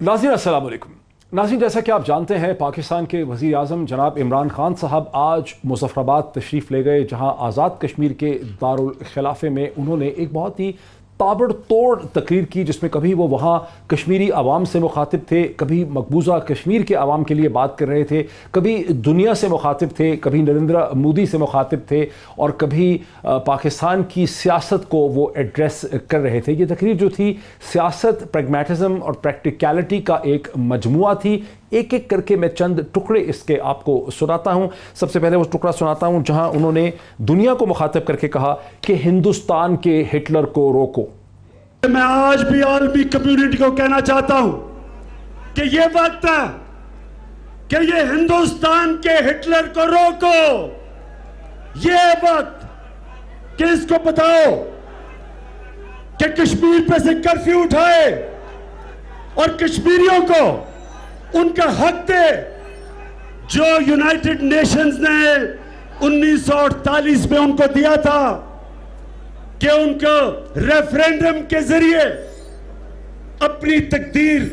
नाज़रीन अस्सलाम वालेकुम। नाज़रीन, जैसा कि आप जानते हैं, पाकिस्तान के वज़ीर आज़म जनाब इमरान खान साहब आज मुज़फ़्फ़राबाद तशरीफ़ ले गए, जहां आज़ाद कश्मीर के दारुल खिलाफ़े में उन्होंने एक बहुत ही ताबड़तोड़ तकरीर की, जिसमें कभी वो वहाँ कश्मीरी आवाम से मुखातिब थे, कभी मकबूजा कश्मीर के आवाम के लिए बात कर रहे थे, कभी दुनिया से मुखातिब थे, कभी नरेंद्र मोदी से मुखातिब थे और कभी पाकिस्तान की सियासत को वो एड्रेस कर रहे थे। ये तकरीर जो थी सियासत, प्रैग्मेटिज्म और प्रैक्टिकलिटी का एक मजमुआ थी। एक एक करके मैं चंद टुकड़े इसके आपको सुनाता हूँ। सबसे पहले वो टुकड़ा सुनाता हूँ जहाँ उन्होंने दुनिया को मुखातिब करके कहा कि हिंदुस्तान के हिटलर को रोको। मैं आज भी आलमी कम्युनिटी को कहना चाहता हूं कि ये वक्त है कि ये हिंदुस्तान के हिटलर को रोको। ये वक्त कि इसको बताओ कि कश्मीर पे से कर्फ्यू उठाए और कश्मीरियों को उनका हक दे जो यूनाइटेड नेशंस ने 1948 में उनको दिया था, कि उनको रेफरेंडम के जरिए अपनी तकदीर,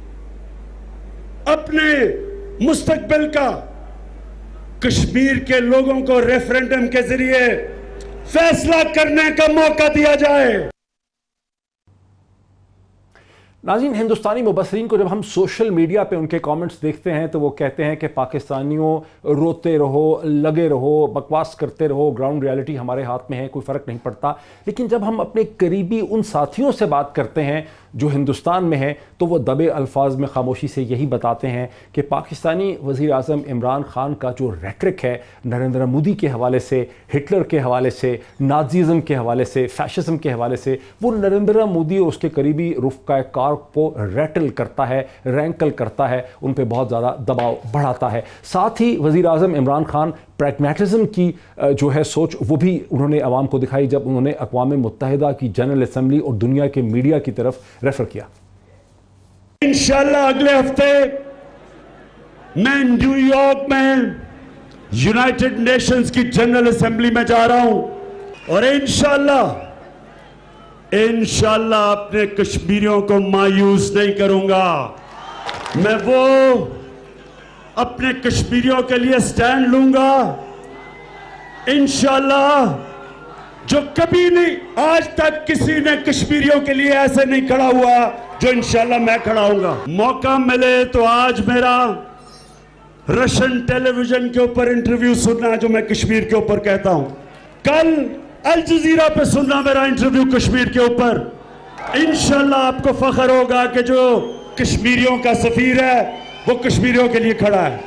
अपने मुस्तकबिल का कश्मीर के लोगों को रेफरेंडम के जरिए फैसला करने का मौका दिया जाए। नाज़रीन, हिंदुस्तानी मुबसरीन को जब हम सोशल मीडिया पे उनके कमेंट्स देखते हैं तो वो कहते हैं कि पाकिस्तानियों रोते रहो, लगे रहो, बकवास करते रहो, ग्राउंड रियलिटी हमारे हाथ में है, कोई फ़र्क नहीं पड़ता। लेकिन जब हम अपने करीबी उन साथियों से बात करते हैं जो हिंदुस्तान में हैं तो वो दबे अल्फाज में खामोशी से यही बताते हैं कि पाकिस्तानी वज़ीर आज़म इमरान खान का जो रेटरिक है नरेंद्र मोदी के हवाले से, हिटलर के हवाले से, नाज़िज़म के हवाले से, फैशिज़म के हवाले से, वो नरेंद्र मोदी और उसके करीबी रुफ़क़ा को रैटल करता है, रैंकल करता है, उन पे बहुत ज़्यादा दबाव बढ़ाता है। साथ ही वज़ीर आज़म इमरान खान प्रैग्मेटिज्म की जो है सोच वो भी उन्होंने अवाम को दिखाई जब उन्होंने अक़वाम मुत्तहिदा की जनरल असम्बली और दुनिया के मीडिया की तरफ रेफर किया। इंशाअल्लाह अगले हफ्ते मैं न्यूयॉर्क में यूनाइटेड नेशंस की जनरल असम्बली में जा रहा हूं और इंशाअल्लाह अपने कश्मीरियों को मायूस नहीं करूंगा। मैं वो अपने कश्मीरियों के लिए स्टैंड लूंगा इंशाअल्लाह, जो कभी नहीं आज तक किसी ने कश्मीरियों के लिए ऐसे नहीं खड़ा हुआ जो इंशाअल्लाह मैं खड़ा हूंगा। मौका मिले तो आज मेरा रशियन टेलीविजन के ऊपर इंटरव्यू सुनना जो मैं कश्मीर के ऊपर कहता हूं, कल अल जजीरा पे सुनना मेरा इंटरव्यू कश्मीर के ऊपर। इंशाअल्लाह आपको फख्र होगा कि जो कश्मीरियों का सफीर है वो कश्मीरियों के लिए खड़ा है।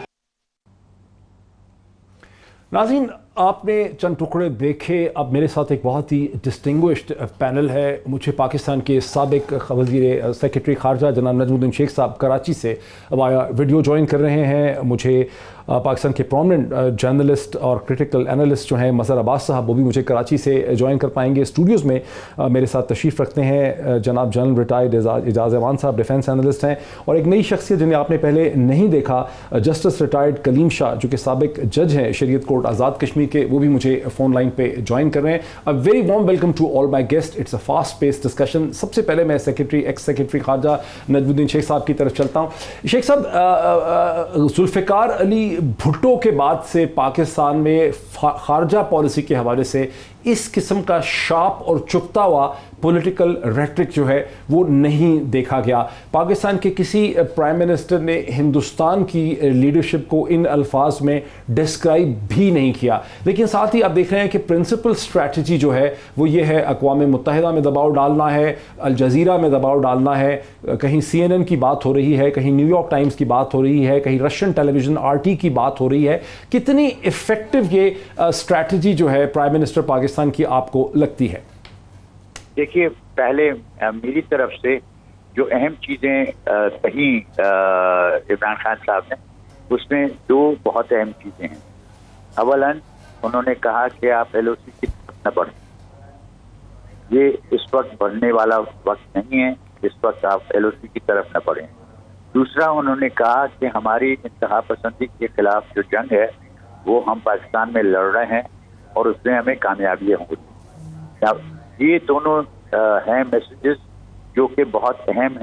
नाज़रीन, आपने चंद टुकड़े देखे। अब मेरे साथ एक बहुत ही डिस्टिंग्विश्ड पैनल है। मुझे पाकिस्तान के साबिक वज़ीर सेक्रेटरी ख़ारजा जनाब नजमुद्दीन शेख साहब कराची से वाया वीडियो ज्वाइन कर रहे हैं। मुझे पाकिस्तान के प्रोमिनेंट जर्नलिस्ट और क्रिटिकल एनालिस्ट जो हैं मज़हर अब्बास साहब, वो भी मुझे कराची से ज्वाइन कर पाएंगे। स्टूडियोज़ में मेरे साथ तशरीफ़ रखते हैं जनाब जनरल रिटायर्ड इजाज़ अवान साहब, डिफेंस एनालिस्ट हैं, और एक नई शख्सियत जिन्हें आपने पहले नहीं देखा, जस्टिस रिटायर्ड कलीम शाह जो कि साबिक जज हैं शरीयत कोर्ट आज़ाद कश्मीर के, वो भी मुझे फ़ोन लाइन पे ज्वाइन कर रहे हैं। A very warm welcome to all my guest. It's a fast pace discussion. सबसे पहले मैं एक्स सेक्रेटरी ख़ारजा नजमुद्दीन शेख साहब की तरफ चलता हूँ। शेख साहब, जुल्फ़िकार अली भुट्टो के बाद से पाकिस्तान में ख़ारजा पॉलिसी के हवाले से इस किस्म का शार्प और चुभता हुआ पॉलिटिकल रेटरिक जो है वो नहीं देखा गया। पाकिस्तान के किसी प्राइम मिनिस्टर ने हिंदुस्तान की लीडरशिप को इन अल्फाज में डिस्क्राइब भी नहीं किया। लेकिन साथ ही आप देख रहे हैं कि प्रिंसिपल स्ट्रैटेजी जो है वो ये है, अक़वाम मुत्तहिदा में दबाव डालना है, अल जज़ीरा में दबाव डालना है, कहीं CNN की बात हो रही है, कहीं न्यूयॉर्क टाइम्स की बात हो रही है, कहीं रशियन टेलीविज़न RT की बात हो रही है। कितनी इफ़ेक्टिव ये स्ट्रैटेजी जो है प्राइम मिनिस्टर पाकिस्तान की आपको लगती है? देखिए, पहले मेरी तरफ से जो अहम चीज़ें कही इमरान खान साहब ने, उसमें दो बहुत अहम चीज़ें हैं। अवलन उन्होंने कहा कि आप LOC की तरफ न बढ़ें, ये इस वक्त बढ़ने वाला वक्त नहीं है, इस वक्त आप LOC की तरफ न बढ़ें। दूसरा उन्होंने कहा कि हमारी इंतहा पसंदी के खिलाफ जो जंग है वो हम पाकिस्तान में लड़ रहे हैं और उसमें हमें कामयाबियाँ होंगी। ये दोनों हैं मैसेजेस जो कि बहुत अहम हैं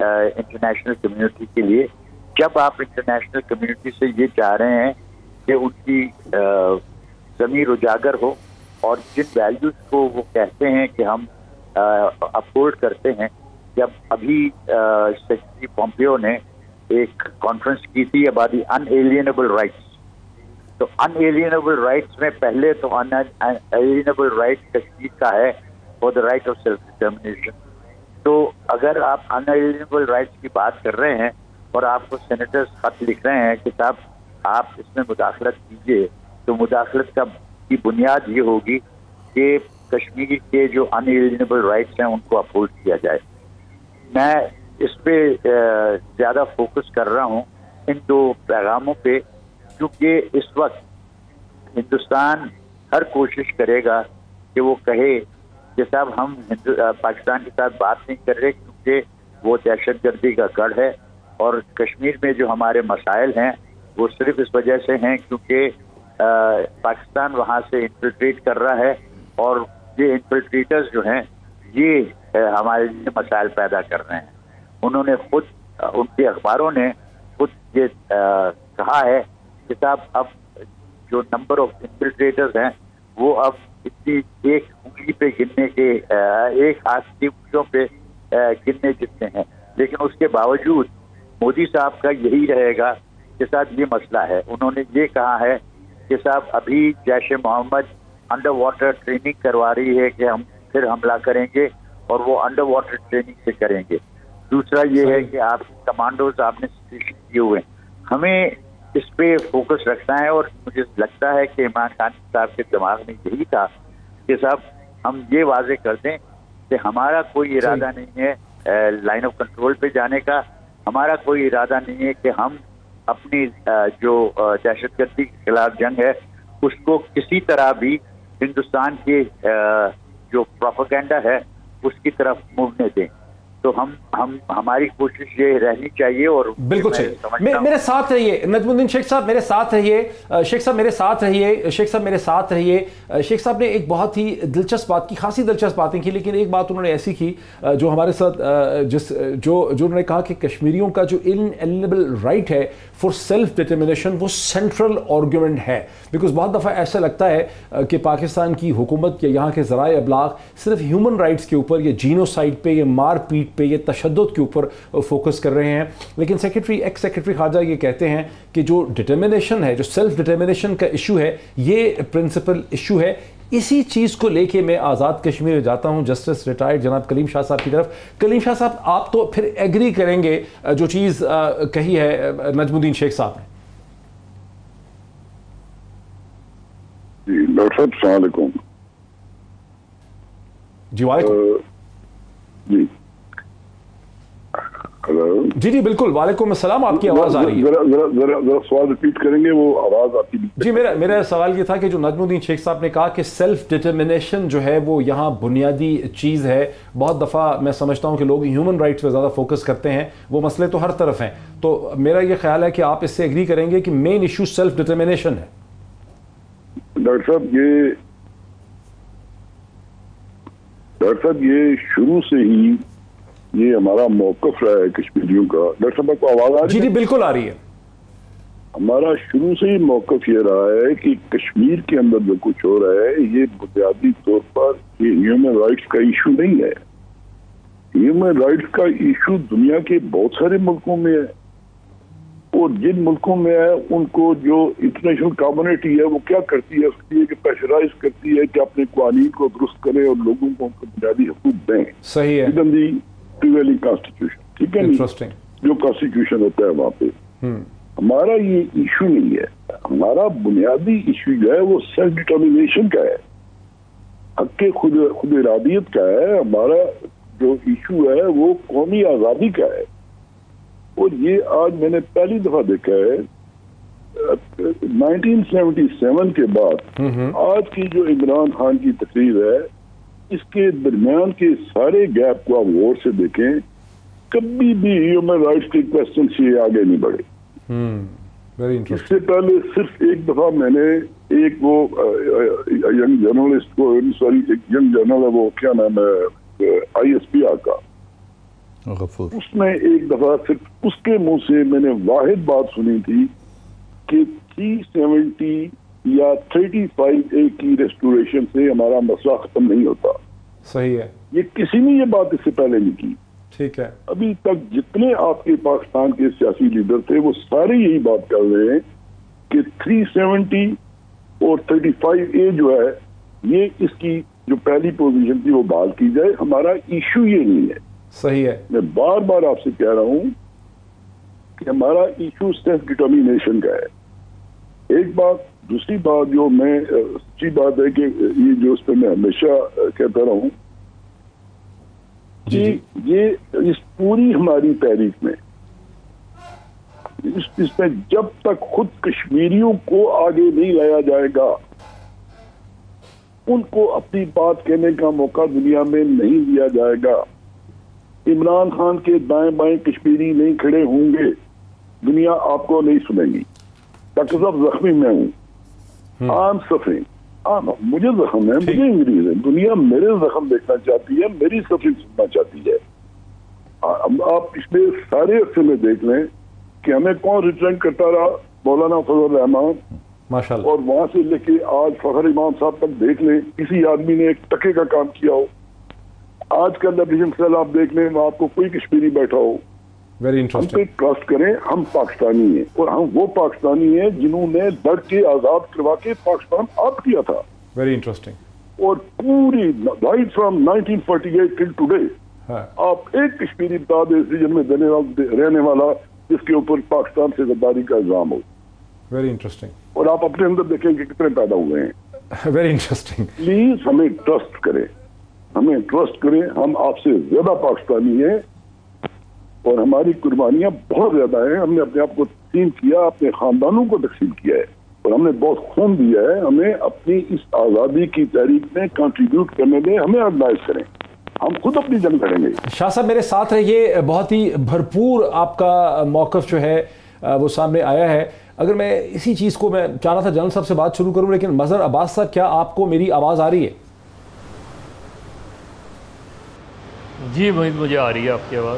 انٹرنیشنل کمیونٹی کے لیے. جب آپ انٹرنیشنل کمیونٹی سے یہ چاہ رہے ہیں کہ ان کی ضمیر اجاگر ہو اور جن ویلیوز کو وہ کہتے ہیں کہ ہم اپہولڈ کرتے ہیں. جب ابھی سیکرٹری پومپیو نے ایک کانفرنس کی تھی اباؤٹ دی ان ایلینیبل رائٹس, تو ان ایلینیبل رائٹس میں پہلے تو ان ایلینیبل رائٹ کشمیر کا ہے for the right of self determination. تو اگر آپ ان ایلینیبل رائٹس کی بات کر رہے ہیں اور آپ کو سینیٹرز خط لکھ رہے ہیں کہ صاحب آپ اس میں مداخلت کیجیے, تو مداخلت کی بنیاد یہ ہوگی کہ کشمیر کے جو ان ایلینیبل رائٹس ہیں ان کو اپہولڈ کیا جائے. میں اس پہ زیادہ فوکس کر رہا ہوں ان دو پیغاموں پہ, کیونکہ اس وقت ہندوستان ہر کوشش کرے گا کہ وہ کہے کہ صاحب ہم پاکستان کے ساتھ بات نہیں کر رہے کیونکہ وہ دہشت گردی کا گڑھ ہے, اور کشمیر میں جو ہمارے مسائل ہیں وہ صرف اس وجہ سے ہیں کیونکہ پاکستان وہاں سے انفلٹریٹ کر رہا ہے, اور یہ انفلٹریٹرز جو ہیں یہ ہمارے لیے مسائل پیدا کر رہے ہیں. انہوں نے خود, ان کے اخباروں نے خود یہ کہا ہے کہ صاحب اب جو نمبر آف انفلٹریٹرز ہیں وہ اب اتنی ایک انگلی پہ گننے کے, ایک ہاتھ کی انگلیوں پہ گننے جتنے ہیں, لیکن اس کے باوجود مودی صاحب کا یہی رہے گا کہ صاحب یہ مسئلہ ہے. انہوں نے یہ کہا ہے کہ صاحب ابھی Jaish Muhammad under water training کروا رہی ہے کہ ہم پھر حملہ کریں گے, اور وہ انڈر واٹر ٹریننگ سے کریں گے. دوسرا یہ ہے کہ آپ کمانڈوز آپ نے سچویشن کیے ہوئے ہیں. ہمیں اس پہ فوکس رکھنا ہے, اور مجھے لگتا ہے کہ عمران خان صاحب کے دماغ میں یہی تھا کہ صاحب ہم یہ واضح کر دیں کہ ہمارا کوئی ارادہ نہیں ہے لائن آف کنٹرول پہ جانے کا. ہمارا کوئی ارادہ نہیں ہے کہ ہم اپنی جو دہشت گردی کے خلاف جنگ ہے اس کو کسی طرح بھی ہندوستان کے جو پروپیگنڈا ہے اس کی طرف موڑنے دیں. تو ہماری کوشش یہ رہنی چاہیے. اور بالکل صحیح, میرے ساتھ رہیے نجم الدین شیخ صاحب, میرے ساتھ رہیے شیخ صاحب, میرے ساتھ رہیے شیخ صاحب, میرے ساتھ رہیے. شیخ صاحب نے ایک بہت ہی دلچسپ بات کی, خاصی دلچسپ باتیں کی, لیکن ایک بات انہوں نے ایسی کی جو ہمارے ساتھ جو انہوں نے کہا کہ کشمیریوں کا جو انلیبل رائٹ ہے فار سیلف ڈٹرمنیشن وہ سینٹرل آرگومنٹ ہے. بیکاز بہت دفعہ ایسا لگتا ہے کہ پاکستان کی حکومت یا یہاں کے ذرائع ابلاغ صرف ہیومن رائٹس کے اوپر, یا جینوسائڈ پہ, یا مار پیٹ پہ, یہ تشدد کے اوپر فوکس کر رہے ہیں. لیکن ایکس سیکرٹری خارجہ یہ کہتے ہیں کہ جو ڈٹرمنیشن ہے, جو سیلف ڈٹرمنیشن کا ایشو ہے, یہ پرنسپل ایشو ہے. اسی چیز کو لے کے میں آزاد کشمیر جاتا ہوں جسٹس ریٹائرڈ جناب کلیم شاہ صاحب کی طرف. کلیم شاہ صاحب, آپ تو پھر ایگری کریں گے جو چیز کہی ہے نجم الدین شیخ صاحب نے. جی ڈاکٹر صاحب السلام علیکم. جی وعلیکم. جی ہلو. جی بالکل, وعلیکم السلام. آپ کی آواز آ رہی ہے. ذرا سوال ریپیٹ کریں گے, وہ آواز آپ کی. جی میرا سوال یہ تھا کہ جو نجم الدین شیخ صاحب نے کہا کہ سیلف ڈٹرمنیشن جو ہے وہ یہاں بنیادی چیز ہے. بہت دفعہ میں سمجھتا ہوں کہ لوگ ہیومن رائٹس پہ زیادہ فوکس کرتے ہیں, وہ مسئلے تو ہر طرف ہیں. تو میرا یہ خیال ہے کہ آپ اس سے ایگری کریں گے کہ مین ایشو سیلف ڈٹرمنیشن ہے. ڈاکٹر صاحب یہ شروع سے ہی یہ ہمارا موقف رہا ہے کشمیریوں کا. ڈاکٹر صاحب کو آواز آ رہی ہے؟ جی بالکل آ رہی ہے. ہمارا شروع سے ہی موقف یہ رہا ہے کہ کشمیر کے اندر جو کچھ ہو رہا ہے یہ بنیادی طور پر یہ ہیومن رائٹس کا ایشو نہیں ہے. ہیومن رائٹس کا ایشو دنیا کے بہت سارے ملکوں میں ہے, اور جن ملکوں میں ہے ان کو جو انٹرنیشنل کمیونٹی ہے وہ کیا کرتی ہے اس کے لیے کہ پریشرائز کرتی ہے کہ اپنے قوانین کو درست کریں اور لوگوں کو ان کو بنیادی حقوق دیں. صحیح ہے. کانسٹیٹیوشن, ٹھیک ہے, جو کانسٹیٹیوشن ہوتا ہے وہاں پہ. ہمارا یہ ایشو نہیں ہے. ہمارا بنیادی ایشو جو ہے وہ سیلف ڈٹرمنیشن کا ہے, حق خود ارادیت کا ہے. ہمارا جو ایشو ہے وہ قومی آزادی کا ہے. اور یہ آج میں نے پہلی دفعہ دیکھا ہے 1977 کے بعد آج کی جو عمران خان کی تقریر ہے اس کے درمیان کے سارے گیپ کو آپ غور سے دیکھیں, کبھی بھی ہیومن رائٹس کے کوشچن سے آگے نہیں بڑھے. اس سے پہلے صرف ایک دفعہ میں نے ایک وہ ینگ جرنلسٹ کو, سوری ایک ینگ جرنل ہے, وہ کیا نام ہے, ISPR کا, غفور اس میں ایک دفعہ صرف اس کے منہ سے میں نے واحد بات سنی تھی کہ 370 یا 35A کی ریسٹوریشن سے ہمارا مسئلہ ختم نہیں ہوتا. صحیح ہے. یہ کسی نے یہ بات اس سے پہلے نہیں کی. ٹھیک ہے. ابھی تک جتنے آپ کے پاکستان کے سیاسی لیڈر تھے وہ سارے یہی بات کر رہے ہیں کہ 370 اور 35A جو ہے یہ اس کی جو پہلی پوزیشن تھی وہ بحال کی جائے. ہمارا ایشو یہ نہیں ہے. صحیح ہے. میں بار بار آپ سے کہہ رہا ہوں کہ ہمارا ایشو سیلف ڈٹرمینیشن کا ہے. ایک بات. دوسری بات جو میں سچی بات ہے کہ یہ جو اس پہ میں ہمیشہ کہتا رہا ہوں کہ یہ اس پوری ہماری تحریک میں اس میں جب تک خود کشمیریوں کو آگے نہیں لایا جائے گا, ان کو اپنی بات کہنے کا موقع دنیا میں نہیں دیا جائے گا, عمران خان کے دائیں بائیں کشمیری نہیں کھڑے ہوں گے, دنیا آپ کو نہیں سنے گی. ڈاکٹر صاحب زخمی میں ہوں, عام سفرنگ, مجھے زخم ہے, مجھے انگریز ہے, دنیا میرے زخم دیکھنا چاہتی ہے, میری سفرنگ سننا چاہتی ہے. آپ پچھلے سارے عرصے میں دیکھ لیں کہ ہمیں کون ریٹرن کرتا رہا, مولانا فضل الرحمان ماشاءاللہ, اور وہاں سے لے کے آج فخر امام صاحب تک دیکھ لیں کسی آدمی نے ایک ٹکے کا کام کیا ہو. آج کا لیبریشن سیل آپ دیکھ لیں وہاں آپ کو کوئی کشمیری بیٹھا ہو. ہم پہ ٹرسٹ کریں, ہم پاکستانی ہیں اور ہم وہ پاکستانی ہیں جنہوں نے لڑ کے آزاد کروا کے پاکستان آپ کیا تھا. Very interesting. اور پوری رائٹ فرام 1948 ٹل ٹوڈے آپ ایک کشمیری بتا دیں ریجن میں رہنے والا جس کے اوپر پاکستان سے غداری کا الزام ہو. Very interesting. اور آپ اپنے اندر دیکھیں کہ کتنے پیدا ہوئے ہیں. Very interesting. پلیز ہمیں ٹرسٹ کریں, ہمیں ٹرسٹ کریں. ہم آپ سے زیادہ پاکستانی ہیں اور ہماری قربانیاں بہت زیادہ ہیں. ہم نے اپنے آپ کو تقسیم کیا, اپنے خاندانوں کو تقسیم کیا ہے اور ہم نے بہت خون دیا ہے. ہمیں اپنی اس آزادی کی تحریک میں کنٹریبیوٹ کرنے دیں, ہمیں آرگنائز کریں, ہم خود اپنی جنگ کریں گے. شاہ صاحب میرے ساتھ رہیے, بہت ہی بھرپور آپ کا موقف جو ہے وہ سامنے آیا ہے. اگر میں اسی چیز کو میں چاہ رہا تھا جنرل صاحب سے بات شروع کروں, لیکن مظہر عباس صاحب کیا آپ کو میری آواز آ رہی ہے؟ جی موید, مجھے آ رہی ہے آپ کی آواز.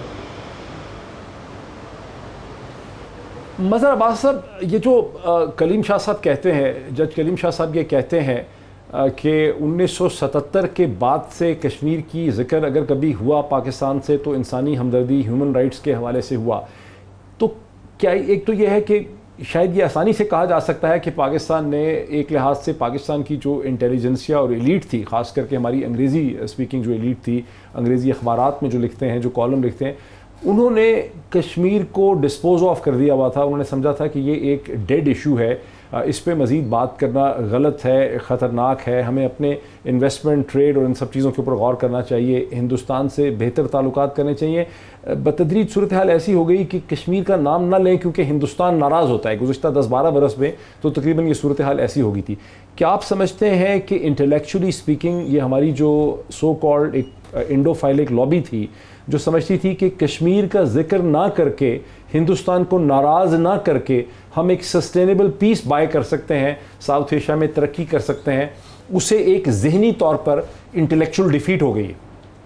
مظہر عباس صاحب, یہ جو کلیم شاہ صاحب کہتے ہیں, جج کلیم شاہ صاحب یہ کہتے ہیں کہ 1977 کے بعد سے کشمیر کی ذکر اگر کبھی ہوا پاکستان سے تو انسانی ہمدردی ہیومن رائٹس کے حوالے سے ہوا, تو کیا ایک تو یہ ہے کہ شاید یہ آسانی سے کہا جا سکتا ہے کہ پاکستان نے ایک لحاظ سے پاکستان کی جو انٹیلیجنسیا اور ایلیٹ تھی, خاص کر کے ہماری انگریزی اسپیکنگ جو ایلیٹ تھی, انگریزی اخبارات میں جو لکھتے ہیں, جو کالم لکھتے ہیں, انہوں نے کشمیر کو ڈسپوز آف کر دیا ہوا تھا. انہوں نے سمجھا تھا کہ یہ ایک ڈیڈ ایشو ہے, اس پہ مزید بات کرنا غلط ہے, خطرناک ہے, ہمیں اپنے انویسٹمنٹ, ٹریڈ اور ان سب چیزوں کے اوپر غور کرنا چاہیے, ہندوستان سے بہتر تعلقات کرنے چاہیے. بتدریج صورتحال ایسی ہو گئی کہ کشمیر کا نام نہ لیں کیونکہ ہندوستان ناراض ہوتا ہے. گزشتہ 10-12 برس میں تو تقریباً یہ صورتحال ایسی ہو گئی تھی. کیا آپ سمجھتے ہیں کہ انٹلیکچولی اسپیکنگ یہ ہماری جو سو کالڈ ایک انڈوفائلک لابی تھی جو سمجھتی تھی کہ کشمیر کا ذکر نہ کر کے, ہندوستان کو ناراض نہ کر کے ہم ایک سسٹینیبل پیس بائی کر سکتے ہیں, ساؤتھ ایشیا میں ترقی کر سکتے ہیں, اسے ایک ذہنی طور پر انٹلیکچوئل ڈیفیٹ ہو گئی ہے؟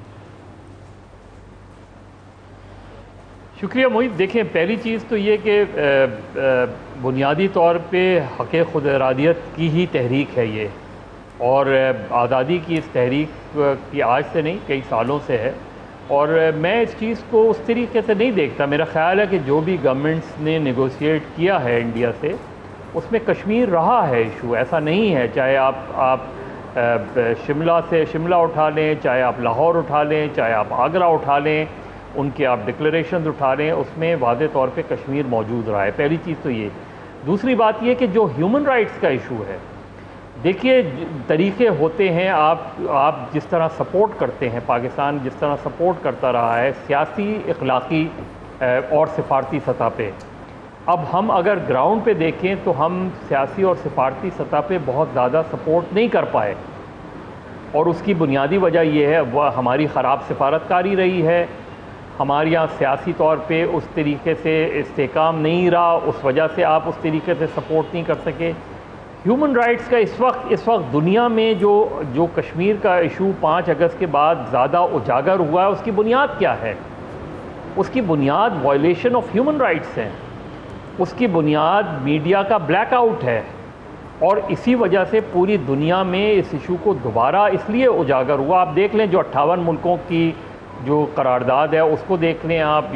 شکریہ موید. دیکھیں, پہلی چیز تو یہ کہ بنیادی طور پہ حق خود ارادیت کی ہی تحریک ہے یہ, اور آزادی کی اس تحریک کی آج سے نہیں کئی سالوں سے ہے, اور میں اس چیز کو اس طریقے سے نہیں دیکھتا. میرا خیال ہے کہ جو بھی گورنمنٹس نے نیگوشیٹ کیا ہے انڈیا سے, اس میں کشمیر رہا ہے ایشو, ایسا نہیں ہے. چاہے آپ شملہ اٹھا لیں, چاہے آپ لاہور اٹھا لیں, چاہے آپ آگرہ اٹھا لیں, ان کے آپ ڈکلریشنز اٹھا لیں, اس میں واضح طور پہ کشمیر موجود رہا ہے. پہلی چیز تو یہ. دوسری بات یہ کہ جو ہیومن رائٹس کا ایشو ہے, دیکھیے طریقے ہوتے ہیں, آپ جس طرح سپورٹ کرتے ہیں, پاکستان جس طرح سپورٹ کرتا رہا ہے سیاسی, اخلاقی اور سفارتی سطح پہ. اب ہم اگر گراؤنڈ پہ دیکھیں تو ہم سیاسی اور سفارتی سطح پہ بہت زیادہ سپورٹ نہیں کر پائے, اور اس کی بنیادی وجہ یہ ہے وہ ہماری خراب سفارتکاری رہی ہے. ہمارے یہاں سیاسی طور پہ اس طریقے سے استحکام نہیں رہا, اس وجہ سے آپ اس طریقے سے سپورٹ نہیں کر سکے. ہیومن رائٹس کا اس وقت دنیا میں جو کشمیر کا ایشو 5 اگست کے بعد زیادہ اجاگر ہوا ہے, اس کی بنیاد کیا ہے؟ اس کی بنیاد وائلیشن آف ہیومن رائٹس ہیں، اس کی بنیاد میڈیا کا بلیک آؤٹ ہے، اور اسی وجہ سے پوری دنیا میں اس ایشو کو دوبارہ اس لیے اجاگر ہوا. آپ دیکھ لیں جو 58 ملکوں کی جو قرارداد ہے اس کو دیکھ لیں آپ،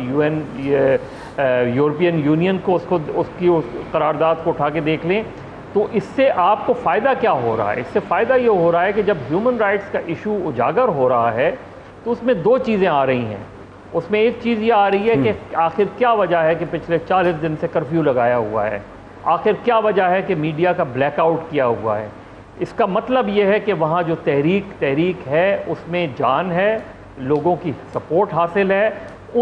یورپین یونین کو اس کی قرارداد کو اٹھا کے دیکھ لیں، تو اس سے آپ کو فائدہ کیا ہو رہا ہے؟ اس سے فائدہ یہ ہو رہا ہے کہ جب ہیومن رائٹس کا ایشو اجاگر ہو رہا ہے تو اس میں دو چیزیں آ رہی ہیں. اس میں ایک چیز یہ آ رہی ہے کہ آخر کیا وجہ ہے کہ پچھلے 40 دن سے کرفیو لگایا ہوا ہے، آخر کیا وجہ ہے کہ میڈیا کا بلیک آؤٹ کیا ہوا ہے. اس کا مطلب یہ ہے کہ وہاں جو تحریک ہے اس میں جان ہے، لوگوں کی سپورٹ حاصل ہے،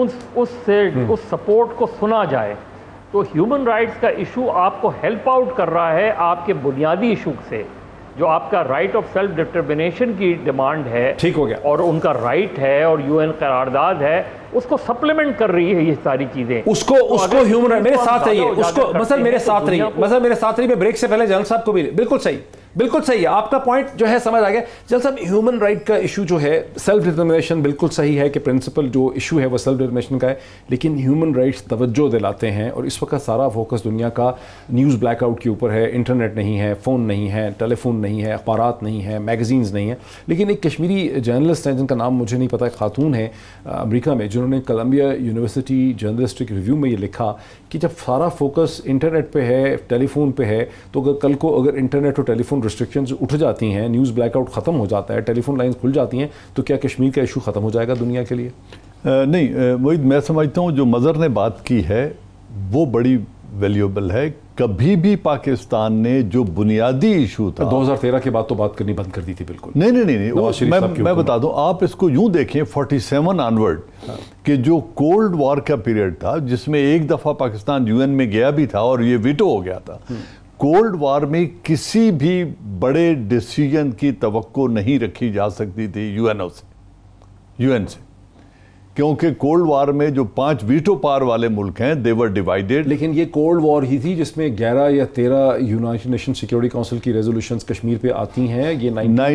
اس سپورٹ کو سنا جائے. تو ہیومن رائٹس کا ایشو آپ کو ہیلپ آؤٹ کر رہا ہے آپ کے بنیادی ایشو سے، جو آپ کا رائٹ آف سیلف ڈٹرمنیشن کی ڈیمانڈ ہے، ٹھیک ہو گیا، اور ان کا رائٹ ہے اور UN قرارداد ہے، اس کو سپلیمنٹ کر رہی ہے یہ ساری چیزیں. اس کو ہیومن رائٹ میرے ساتھ رہیے، اس کو مثلا میرے ساتھ رہیے، میں بریک سے پہلے جنرل صاحب کو بھی بالکل صحیح ہے آپ کا پوائنٹ جو ہے سمجھ آ گیا. جنرل صاحب ہیومن رائٹ کا ایشو جو ہے سیلف ڈٹرمنیشن بالکل صحیح ہے کہ پرنسپل جو ایشو ہے وہ سیلف ڈٹرمنیشن کا ہے، لیکن ہیومن رائٹس توجہ دلاتے ہیں اور اس وقت سارا فوکس دنیا کا نیوز بلیک آؤٹ کے اوپر ہے. انٹرنیٹ نہیں ہے، فون نہیں ہے، ٹیلی فون نہیں ہے، اخبارات نہیں ہیں، میگزینز نہیں ہیں. لیکن ایک کشمیری جرنلسٹ ہیں جن کا نام مجھے نہیں پتا، خاتون ہے امریکہ میں، جنہوں نے کولمبیا یونیورسٹی جرنلسٹک ریویو میں یہ لکھا کہ جب سارا فوکس انٹرنیٹ پہ ہے، ٹیلی فون پہ ہے، تو اگر کل کو اگر انٹرنیٹ اور ٹیلی فون ریسٹرکشنز اٹھ جاتی ہیں، نیوز بلیک آؤٹ ختم ہو جاتا ہے، ٹیلی فون لائنز کھل جاتی ہیں، تو کیا کشمیر کا ایشو ختم ہو جائے گا دنیا کے لیے؟ نہیں موید، میں سمجھتا ہوں جو مظہر نے بات کی ہے وہ بڑی ویلیوبل ہے. کبھی بھی پاکستان نے جو بنیادی ایشو تھا 2013 کے بعد تو بات کرنی بند کر دی تھی بالکل. نہیں میں بتا دوں، آپ اس کو یوں دیکھیں 47 آنورڈ کہ جو کولڈ وار کا پیریڈ تھا جس میں ایک دفعہ پاکستان UN میں گیا بھی تھا اور یہ ویٹو ہو گیا تھا. کولڈ وار میں کسی بھی بڑے ڈیسیجن کی توقع نہیں رکھی جا سکتی تھی UN سے، کیونکہ کولڈ وار میں جو 5 ویٹو پار والے ملک ہیں they were divided. لیکن یہ کولڈ وار ہی تھی جس میں 11 یا 13 یونائٹڈ نیشن سیکیورٹی کونسل کی ریزولوشنز کشمیر پہ آتی ہیں. یہ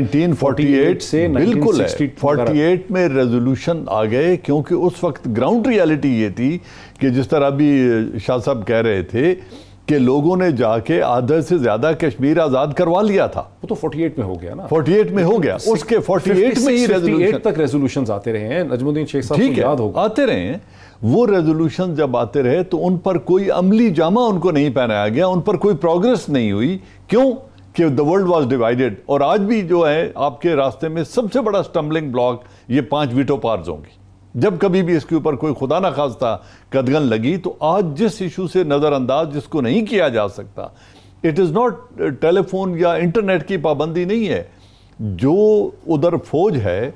1948 سے بالکل ہے، 48 میں ریزولوشن آ گئے، کیونکہ اس وقت گراؤنڈ ریالٹی یہ تھی کہ جس طرح بھی شاہ صاحب کہہ رہے تھے کہ لوگوں نے جا کے آدھے سے زیادہ کشمیر آزاد کروا لیا تھا. وہ تو 48 میں ہو گیا نا، 48 میں ہو گیا، اس کے 48 میں ہی ریزولوشن تک ریزولوشنز آتے رہے ہیں. نجم الدین شیخ صاحب کو یاد ہوگا، آتے رہے ہیں وہ ریزولوشن. جب آتے رہے تو ان پر کوئی عملی جامہ ان کو نہیں پہنایا گیا، ان پر کوئی پروگرس نہیں ہوئی. کیوں؟ کہ the world was divided. اور آج بھی جو ہے آپ کے راستے میں سب سے بڑا سٹمبلنگ بلاک یہ 5 ویٹو پارز ہوں گی. جب کبھی بھی اس کے اوپر کوئی خدا نہ خواستہ قدغن لگی تو آج جس ایشو سے نظر انداز جس کو نہیں کیا جا سکتا، it is not telephone یا انٹرنیٹ کی پابندی نہیں ہے. جو ادھر فوج ہے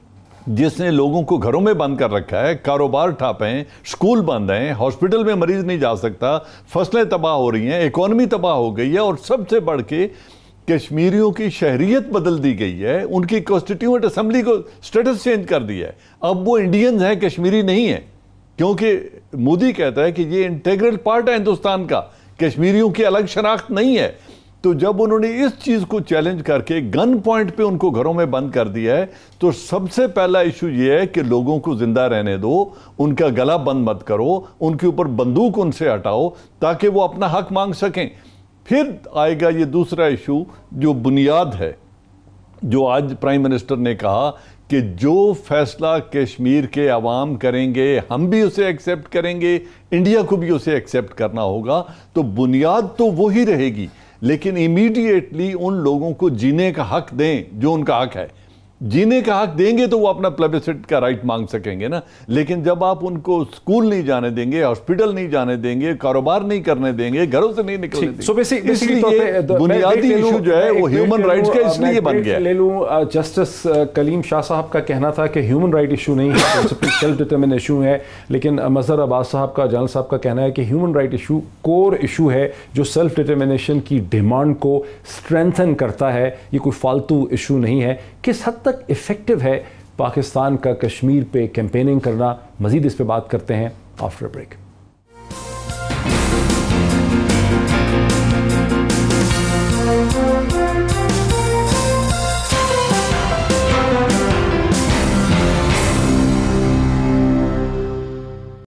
جس نے لوگوں کو گھروں میں بند کر رکھا ہے، کاروبار ٹھپ ہیں، اسکول بند ہیں، ہاسپٹل میں مریض نہیں جا سکتا، فصلیں تباہ ہو رہی ہیں، اکانومی تباہ ہو گئی ہے، اور سب سے بڑھ کے کشمیریوں کی شہریت بدل دی گئی ہے. ان کی کانسٹیٹیوئنٹ اسمبلی کو سٹیٹس چینج کر دیا ہے. اب وہ انڈینز ہیں، کشمیری نہیں ہیں، کیونکہ مودی کہتا ہے کہ یہ انٹیگرل پارٹ ہے ہندوستان کا، کشمیریوں کی الگ شناخت نہیں ہے. تو جب انہوں نے اس چیز کو چیلنج کر کے گن پوائنٹ پہ ان کو گھروں میں بند کر دیا ہے، تو سب سے پہلا ایشو یہ ہے کہ لوگوں کو زندہ رہنے دو، ان کا گلا بند مت کرو، ان کے اوپر بندوق ان سے ہٹاؤ تاکہ وہ اپنا حق مانگ سکیں. پھر آئے گا یہ دوسرا ایشو جو بنیاد ہے، جو آج پرائم منسٹر نے کہا کہ جو فیصلہ کشمیر کے عوام کریں گے ہم بھی اسے ایکسیپٹ کریں گے، انڈیا کو بھی اسے ایکسیپٹ کرنا ہوگا. تو بنیاد تو وہی رہے گی، لیکن امیڈیٹلی ان لوگوں کو جینے کا حق دیں جو ان کا حق ہے. جینے کا حق دیں گے تو وہ اپنا پلیبسٹ کا رائٹ مانگ سکیں گے نا. لیکن جب آپ ان کو اسکول نہیں جانے دیں گے، ہاسپٹل نہیں جانے دیں گے، کاروبار نہیں کرنے دیں گے، گھروں سے نہیں نکلنے دیں گے، اس لیے بنیادی ایشو جو ہے وہ ہیومن رائٹس کا اس لیے بن گیا. لے لوں جسٹس کلیم شاہ صاحب کا کہنا تھا کہ ہیومن رائٹ ایشو نہیں ہے، سیلف ڈٹرمن ایشو ہے. لیکن مظہر عباس صاحب کا، جنرل صاحب کا کہنا ہے کہ human right issue core issue ہے جو سیلف ڈٹرمنیشن کی ڈیمانڈ کو اسٹرینتھن کرتا ہے. یہ کوئی فالتو ایشو نہیں ہے. کس حد تک افیکٹو ہے پاکستان کا کشمیر پہ کیمپیننگ کرنا؟ مزید اس پہ بات کرتے ہیں آفٹر بریک.